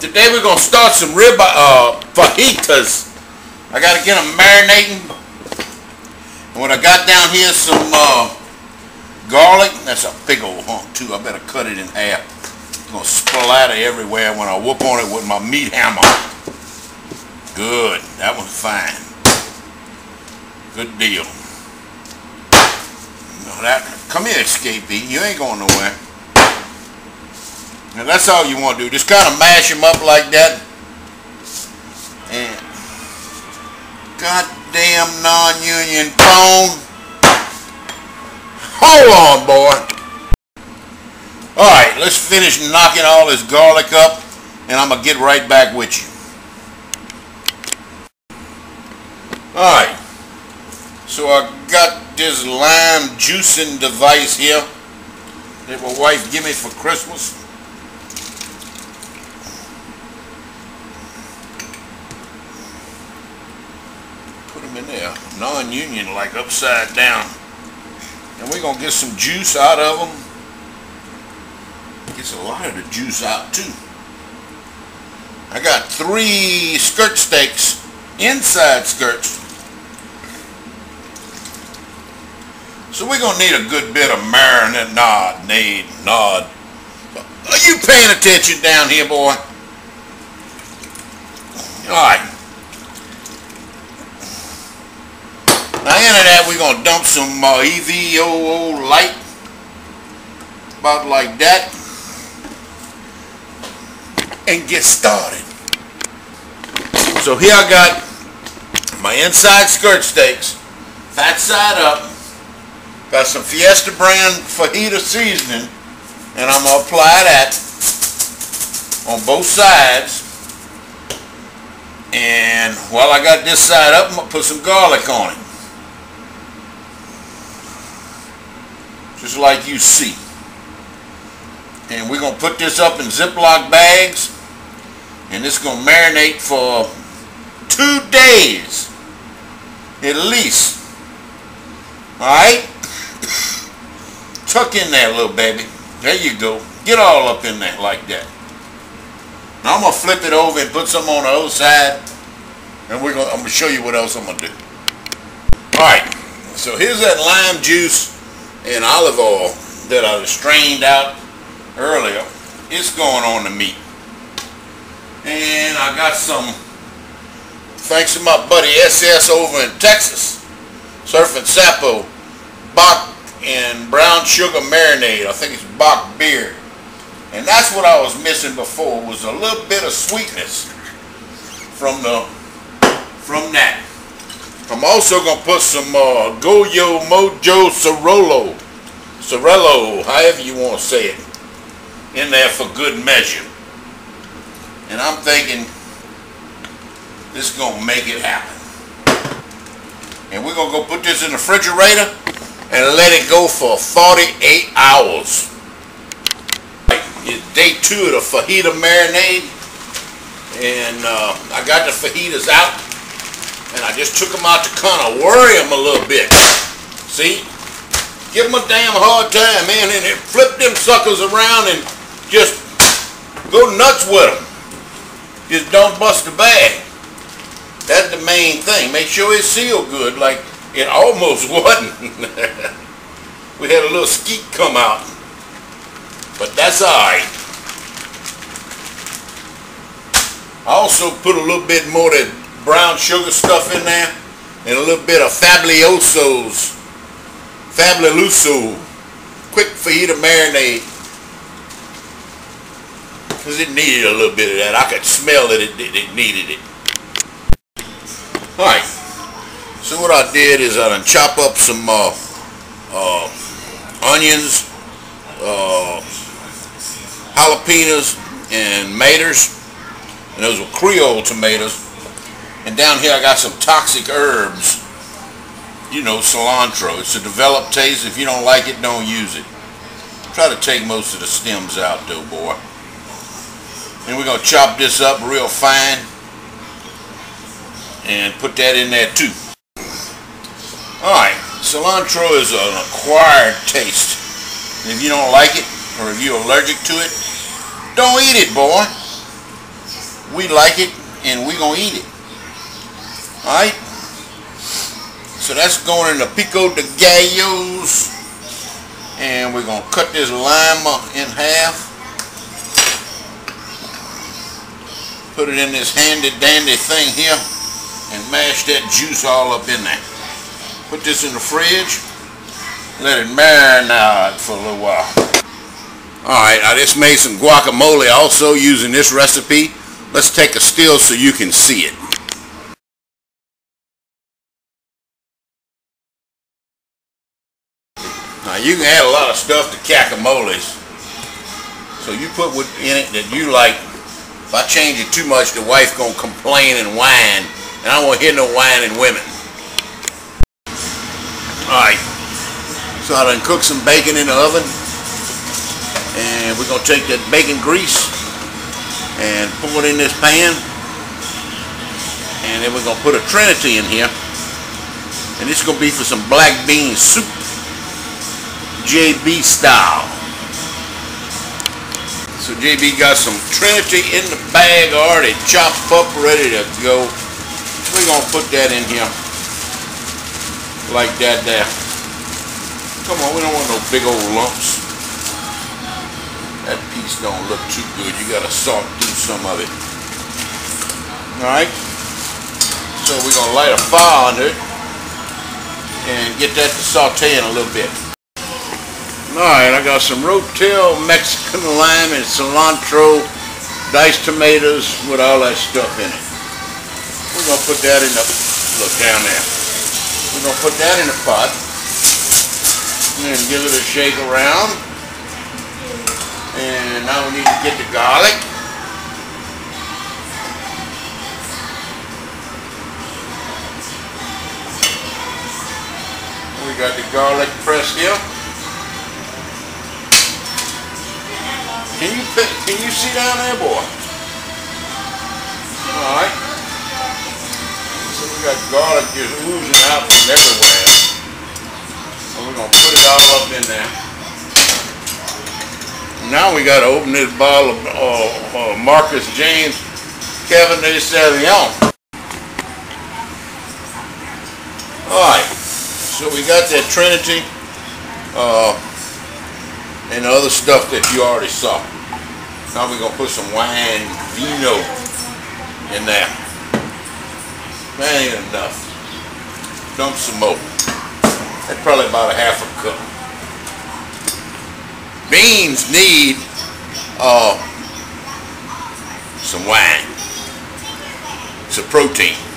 Today we're gonna start some rib fajitas. I gotta get them marinating. And what I got down here is some garlic. That's a big old hunk too. I better cut it in half. It's gonna splatter everywhere when I whoop on it with my meat hammer. Good. That one's fine. Good deal. Come here, escapee. You ain't going nowhere. Now that's all you want to do. Just kind of mash them up like that. And goddamn non-union phone. Hold on, boy. Alright, let's finish knocking all this garlic up, and I'm going to get right back with you. Alright, so I got this lime juicing device here that my wife gave me for Christmas. Put them in there, non-union, like upside down. And we're going to get some juice out of them. Gets a lot of the juice out too. I got 3 skirt steaks, inside skirts. So we're going to need a good bit of marinade. Nod. Are you paying attention down here, boy? Alright. Now into that we're going to dump some EVOO light. About like that. And get started. So here I got my inside skirt steaks. Fat side up. Got some Fiesta brand fajita seasoning, and I'm going to apply that on both sides. And while I got this side up, I'm going to put some garlic on it. Just like you see. And we're going to put this up in Ziploc bags, and it's going to marinate for 2 days at least. Alright? Tuck in there, little baby. There you go. Get all up in there like that. Now I'm going to flip it over and put some on the other side, and I'm going to show you what else I'm going to do. Alright, so here's that lime juice and olive oil that I strained out earlier. It's going on the meat. And I got some, thanks to my buddy SS over in Texas, Surfing Sapo, Bach and brown sugar marinade. I think it's Bach beer. And that's what I was missing before, was a little bit of sweetness from that. I'm also going to put some Goyo Mojo Cerello, however you want to say it, in there for good measure. And I'm thinking this is going to make it happen. And we're going to go put this in the refrigerator and let it go for 48 hours. It's day 2 of the fajita marinade. And I got the fajitas out. And I just took them out to kind of worry them a little bit. See? Give them a damn hard time, man. And flip them suckers around and just go nuts with them. Just don't bust the bag. That's the main thing. Make sure it's sealed good, like it almost wasn't. We had a little skeet come out. But that's alright. I also put a little bit more of that brown sugar stuff in there. And a little bit of Fabuloso quick fajita marinade. Because it needed a little bit of that. I could smell that it needed it. Alright. So what I did is I done chop up some onions, jalapenos, and tomatoes. And those were Creole tomatoes. And down here I got some toxic herbs. You know, cilantro. It's a developed taste. If you don't like it, don't use it. Try to take most of the stems out though, boy. And we're going to chop this up real fine. And put that in there too. Alright, cilantro is an acquired taste. And if you don't like it, or if you're allergic to it, don't eat it, boy. we like it and we're going to eat it. Alright? So that's going in the pico de gallos. And we're going to cut this lima in half. Put it in this handy dandy thing here and mash that juice all up in there. Put this in the fridge. Let it marinate for a little while. Alright, I just made some guacamole also using this recipe. Let's take a still so you can see it. Now you can add a lot of stuff to guacamoles. So you put what in it that you like. If I change it too much, the wife gonna complain and whine. And I don't want to hear no whining women. Alright. So I done cooked some bacon in the oven. And we're going to take that bacon grease and pour it in this pan. And then we're going to put a Trinity in here. And this is going to be for some black bean soup. JB style. So JB got some Trinity in the bag already chopped up, ready to go. We're going to put that in here. Like that there. Come on, we don't want no big old lumps. That piece don't look too good. You gotta salt through some of it. Alright? So we're gonna light a fire under it and get that to sauteing a little bit. Alright, I got some Rotel Mexican lime and cilantro, diced tomatoes with all that stuff in it. We're gonna put that in the, look down there. We're gonna put that in the pot and give it a shake around. And now we need to get the garlic. We got the garlic pressed here. Can you see down there, boy? All right. So we got garlic just oozing out from everywhere. So we're gonna put it all up in there. Now we got to open this bottle of Marcus James Cabernet Sauvignon. Alright, so we got that Trinity and the other stuff that you already saw. Now we're going to put some wine vino in there. That ain't enough. Dump some more. That's probably about a half a cup. Beans need some wine. It's a protein.